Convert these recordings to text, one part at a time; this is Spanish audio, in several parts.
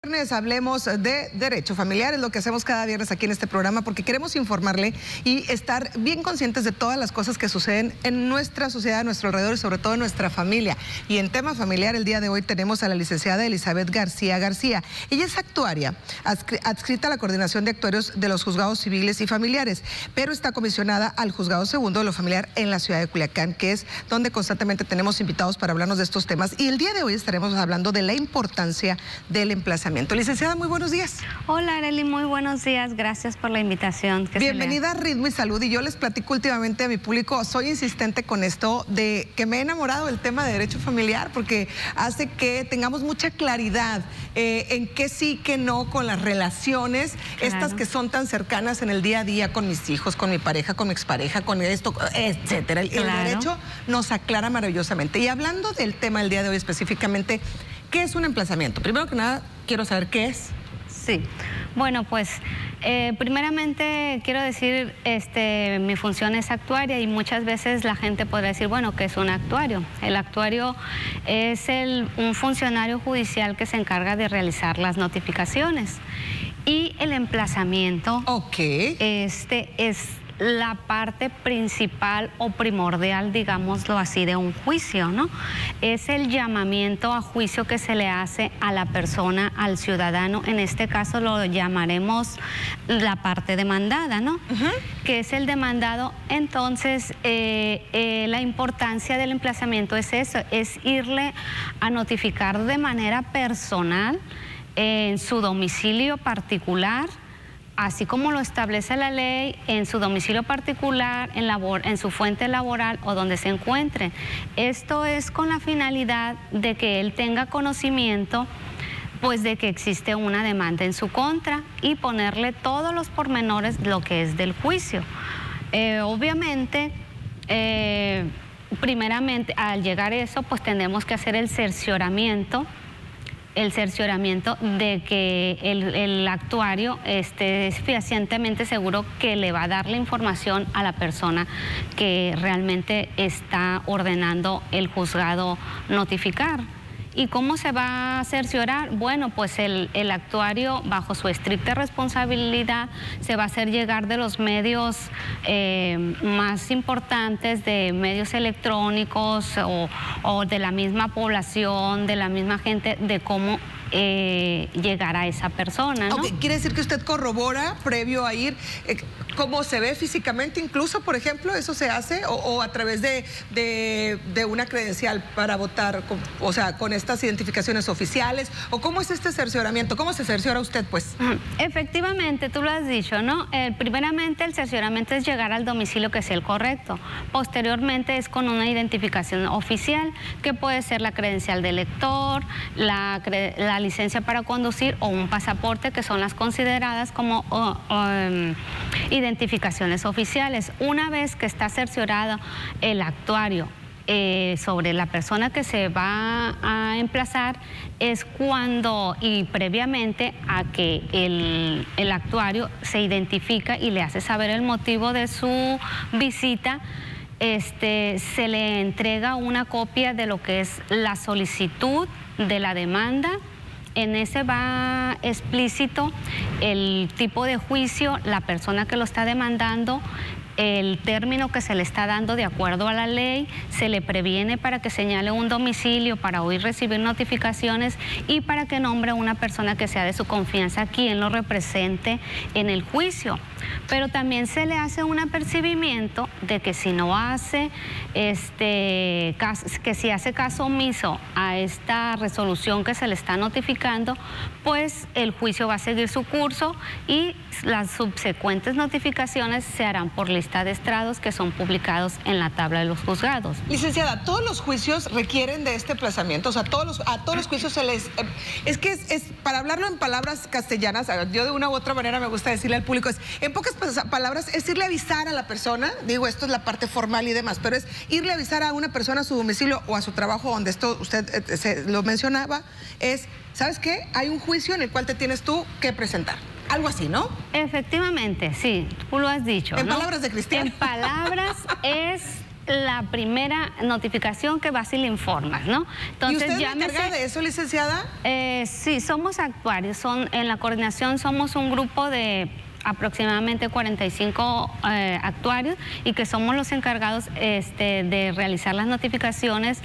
Hablemos de derecho familiar, es lo que hacemos cada viernes aquí en este programa porque queremos informarle y estar bien conscientes de todas las cosas que suceden en nuestra sociedad, a nuestro alrededor y sobre todo en nuestra familia. Y en tema familiar el día de hoy tenemos a la licenciada Elizabeth García García. Ella es actuaria, adscrita a la Coordinación de Actuarios de los Juzgados Civiles y Familiares, pero está comisionada al Juzgado Segundo de lo Familiar en la ciudad de Culiacán, que es donde constantemente tenemos invitados para hablarnos de estos temas. Y el día de hoy estaremos hablando de la importancia del emplazamiento. Licenciada, muy buenos días. Hola, Arely, muy buenos días. Gracias por la invitación. Bienvenida a Ritmo y Salud. Y yo les platico últimamente a mi público, soy insistente con esto de que me he enamorado del tema de derecho familiar porque hace que tengamos mucha claridad en qué sí, qué no con las relaciones, claro, estas que son tan cercanas en el día a día con mis hijos, con mi pareja, con mi expareja, con esto, etcétera. Claro. El derecho nos aclara maravillosamente. Y hablando del tema del día de hoy específicamente, ¿qué es un emplazamiento? Primero que nada, quiero saber qué es. Sí, bueno, pues primeramente quiero decir, mi función es actuaria y muchas veces la gente podrá decir, bueno, ¿qué es un actuario? El actuario es un funcionario judicial que se encarga de realizar las notificaciones y el emplazamiento es la parte principal o primordial, digámoslo así, de un juicio, ¿no? Es el llamamiento a juicio que se le hace a la persona, al ciudadano, en este caso lo llamaremos la parte demandada, ¿no? Que es el demandado. Entonces, la importancia del emplazamiento es eso, es irle a notificar de manera personal en su domicilio particular, así como lo establece la ley, en su domicilio particular, en su fuente laboral o donde se encuentre. Esto es con la finalidad de que él tenga conocimiento pues de que existe una demanda en su contra y ponerle todos los pormenores lo que es del juicio. Obviamente, primeramente al llegar a eso, pues tenemos que hacer el cercioramiento de que el actuario esté fehacientemente seguro que le va a dar la información a la persona que realmente está ordenando el juzgado notificar. ¿Y cómo se va a cerciorar? Bueno, pues el actuario, bajo su estricta responsabilidad, se va a hacer llegar de los medios más importantes, de medios electrónicos o de la misma población, de la misma gente, de cómo llegar a esa persona, ¿no? Quiere decir que usted corrobora previo a ir cómo se ve físicamente, incluso, por ejemplo, eso se hace o a través de una credencial para votar, o sea, con estas identificaciones oficiales, o cómo es este cercioramiento, cómo se cerciora usted, pues. Efectivamente, tú lo has dicho, ¿no? Primeramente el cercioramiento es llegar al domicilio que sea el correcto. Posteriormente es con una identificación oficial, que puede ser la credencial del lector, la licencia para conducir o un pasaporte, que son las consideradas como identificaciones oficiales. Una vez que está cerciorado el actuario sobre la persona que se va a emplazar, es cuando, y previamente a que el actuario se identifica y le hace saber el motivo de su visita, se le entrega una copia de lo que es la solicitud de la demanda. En ese va explícito el tipo de juicio, la persona que lo está demandando, el término que se le está dando de acuerdo a la ley, se le previene para que señale un domicilio para hoy recibir notificaciones y para que nombre a una persona que sea de su confianza quien lo represente en el juicio. Pero también se le hace un apercibimiento de que si no hace, que si hace caso omiso a esta resolución que se le está notificando, pues el juicio va a seguir su curso y las subsecuentes notificaciones se harán por lista de estrados que son publicados en la tabla de los juzgados. Licenciada, ¿todos los juicios requieren de este emplazamiento? O sea, a todos los juicios se les... es que para hablarlo en palabras castellanas, yo de una u otra manera me gusta decirle al público, en pocas palabras, es irle a avisar a la persona, digo, esto es la parte formal y demás, pero es irle a avisar a una persona a su domicilio o a su trabajo, donde esto usted lo mencionaba, ¿sabes qué? Hay un juicio en el cual te tienes tú que presentar. Algo así, ¿no? Efectivamente, sí, tú lo has dicho. En palabras de Cristian. En palabras es la primera notificación que vas y le informas, ¿no? Entonces, ¿y usted es la encargada de eso, licenciada? Sí, somos actuarios. En la coordinación somos un grupo de aproximadamente 45 actuarios y que somos los encargados de realizar las notificaciones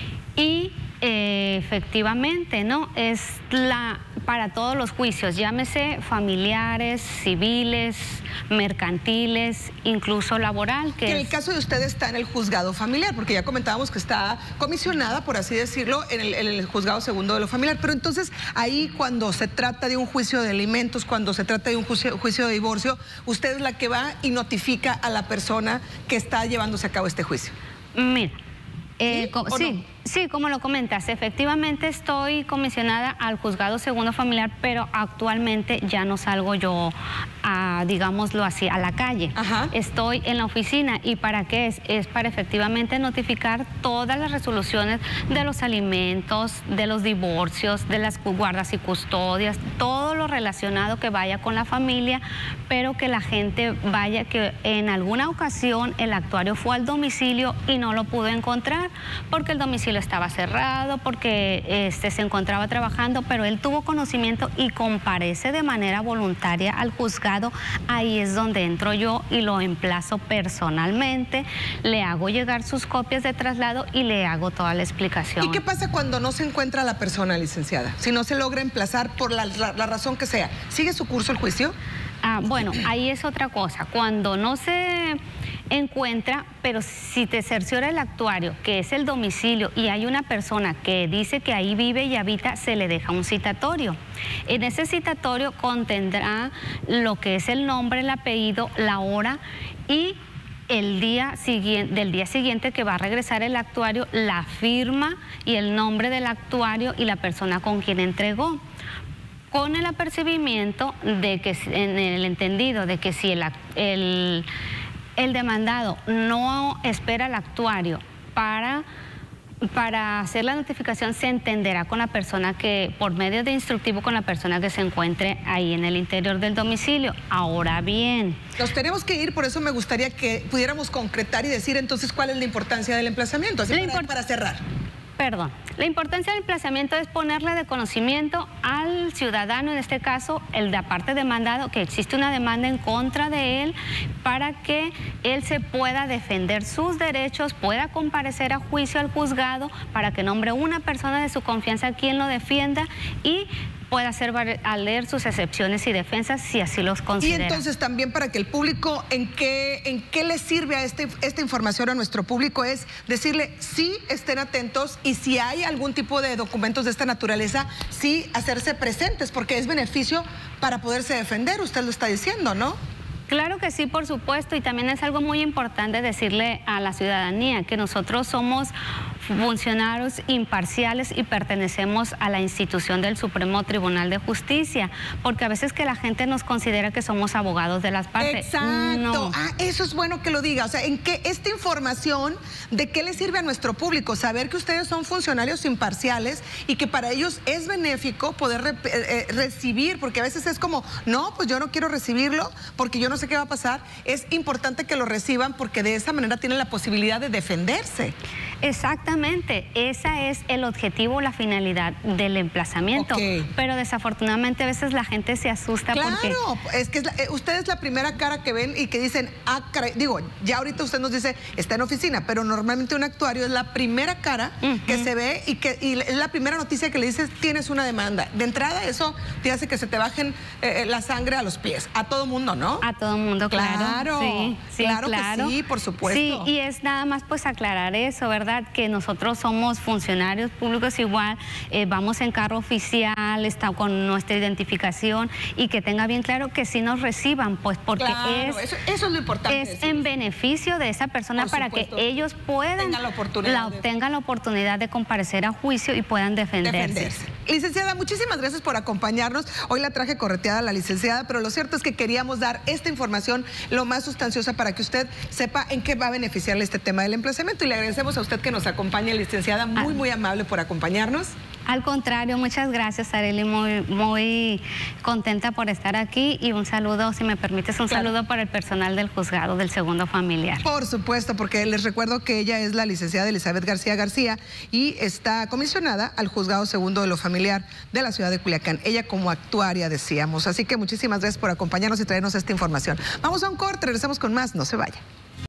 y efectivamente, ¿no? Es para todos los juicios, llámese familiares, civiles, mercantiles, incluso laboral. Que en el caso de usted está en el juzgado familiar, porque ya comentábamos que está comisionada, por así decirlo, en el juzgado segundo de lo familiar. Pero entonces, ahí cuando se trata de un juicio de alimentos, cuando se trata de un juicio de divorcio, usted es la que va y notifica a la persona que está llevándose a cabo este juicio. Mira. ¿Sí? Sí, como lo comentas, efectivamente estoy comisionada al juzgado segundo familiar, pero actualmente ya no salgo yo, digámoslo así, a la calle. Ajá. Estoy en la oficina. ¿Y para qué es? Es para efectivamente notificar todas las resoluciones de los alimentos, de los divorcios, de las guardas y custodias, todo lo relacionado que vaya con la familia, pero que la gente vaya, que en alguna ocasión el actuario fue al domicilio y no lo pudo encontrar, porque el domicilio estaba cerrado, porque se encontraba trabajando, pero él tuvo conocimiento y comparece de manera voluntaria al juzgado. Ahí es donde entro yo y lo emplazo personalmente, le hago llegar sus copias de traslado y le hago toda la explicación. ¿Y qué pasa cuando no se encuentra la persona, licenciada? Si no se logra emplazar por la razón que sea, ¿sigue su curso el juicio? Bueno, ahí es otra cosa. Cuando no se encuentra, pero si te cerciora el actuario que es el domicilio y hay una persona que dice que ahí vive y habita, se le deja un citatorio. En ese citatorio contendrá lo que es el nombre, el apellido, la hora y del día siguiente que va a regresar el actuario, la firma y el nombre del actuario y la persona con quien entregó, con el apercibimiento de que, en el entendido de que si el demandado no espera al actuario para hacer la notificación, se entenderá con la persona que, por medio de instructivo, con la persona que se encuentre ahí en el interior del domicilio. Ahora bien, nos tenemos que ir, por eso me gustaría que pudiéramos concretar y decir entonces cuál es la importancia del emplazamiento, así para cerrar. Perdón. La importancia del emplazamiento es ponerle de conocimiento al ciudadano, en este caso, el de parte demandado, que existe una demanda en contra de él para que él se pueda defender sus derechos, pueda comparecer a juicio al juzgado para que nombre una persona de su confianza quien lo defienda y pueda hacer valer sus excepciones y defensas si así los considera. Y entonces también para que el público, ¿en qué le sirve a esta información a nuestro público? Es decirle, sí, estén atentos y si hay algún tipo de documentos de esta naturaleza, sí hacerse presentes, porque es beneficio para poderse defender, usted lo está diciendo, ¿no? Claro que sí, por supuesto, y también es algo muy importante decirle a la ciudadanía que nosotros somos funcionarios imparciales y pertenecemos a la institución del Supremo Tribunal de Justicia, porque a veces que la gente nos considera que somos abogados de las partes. Exacto. No. Eso es bueno que lo diga. O sea, ¿en qué esta información, de qué le sirve a nuestro público? Saber que ustedes son funcionarios imparciales y que para ellos es benéfico poder recibir, porque a veces es como, no, pues yo no quiero recibirlo porque yo no sé qué va a pasar. Es importante que lo reciban porque de esa manera tienen la posibilidad de defenderse. Exactamente, ese es el objetivo, la finalidad del emplazamiento. Okay. Pero desafortunadamente a veces la gente se asusta porque... Claro, es que usted es la primera cara que ven y que dicen, ah, caray, digo, ya ahorita usted nos dice, está en oficina, pero normalmente un actuario es la primera cara que se ve y es la primera noticia que le dices, tienes una demanda. De entrada eso te hace que se te bajen la sangre a los pies, a todo mundo, ¿no? A todo mundo, claro. Claro, sí, claro que sí, por supuesto. Sí, y es nada más pues aclarar eso, ¿verdad? Que nosotros somos funcionarios públicos igual, vamos en carro oficial, está con nuestra identificación y que tenga bien claro que sí nos reciban, pues porque claro, eso es lo importante. Es en beneficio de esa persona para que ellos puedan tengan la oportunidad de comparecer a juicio y puedan defenderse. Licenciada, muchísimas gracias por acompañarnos. Hoy la traje correteada a la licenciada, pero lo cierto es que queríamos dar esta información lo más sustanciosa para que usted sepa en qué va a beneficiarle este tema del emplazamiento y le agradecemos a usted que nos acompañe, licenciada, muy amable por acompañarnos. Al contrario, muchas gracias, Arely, muy contenta por estar aquí, y un saludo, si me permites, un saludo para el personal del juzgado del segundo familiar. Por supuesto, porque les recuerdo que ella es la licenciada Elizabeth García y está comisionada al juzgado segundo de lo familiar de la ciudad de Culiacán. Ella como actuaria, decíamos. Así que muchísimas gracias por acompañarnos y traernos esta información. Vamos a un corte, regresamos con más, no se vaya.